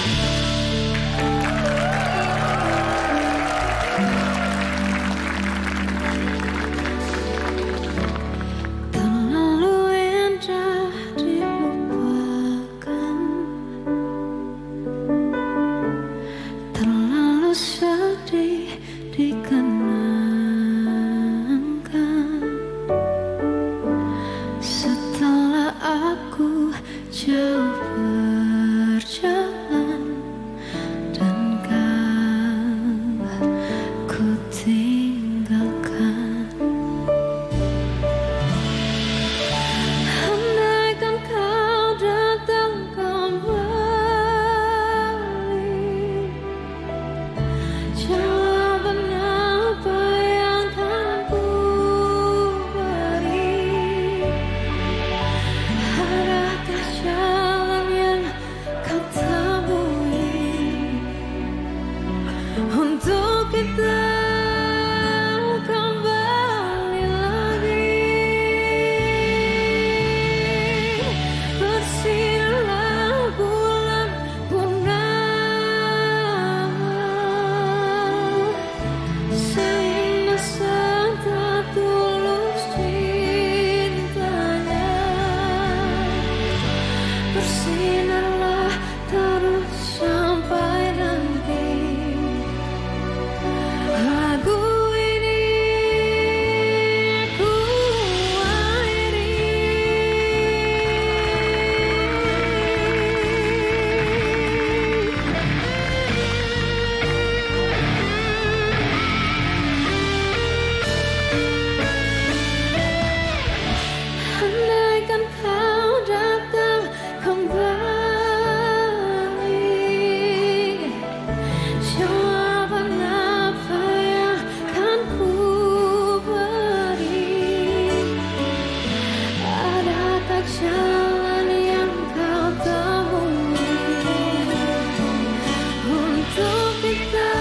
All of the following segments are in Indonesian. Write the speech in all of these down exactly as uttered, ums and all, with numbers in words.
Sedih dikenangkan setelah aku jauh berjalan dan kau ku tinggalkan. Andaikan kau datang kembali, jawaban apa yang akan ku beri? Adakah jalan yang kau temui untuk kita kembali lagi? Bersinarlah bulan purnama, seindah serta tulus cintanya. Bersinarlah terus sampai nanti lagu ini ku akhiri. Andaikan kau datang kembali, jawaban apa yang akan ku beri? Adakah jalan yang kau temui untuk kita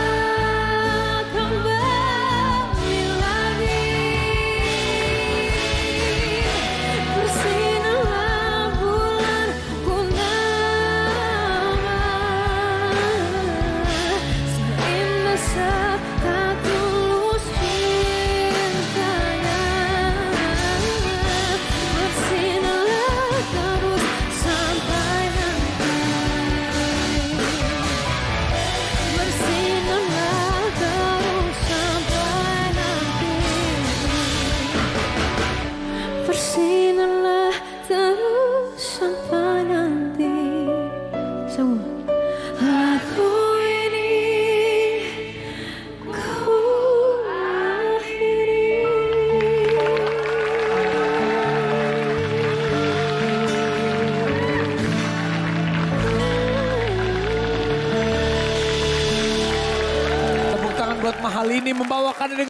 kembali lagi? Bersinarlah bulan purnama, seindah serta tulus cintanya. Bersinarlah terus sampai nanti. Bersinarlah terus sampai nanti. Bersinarlah terus sampai nanti. Semua lagu ini ku akhiri. Tepuk tangan buat Mahalini membawakan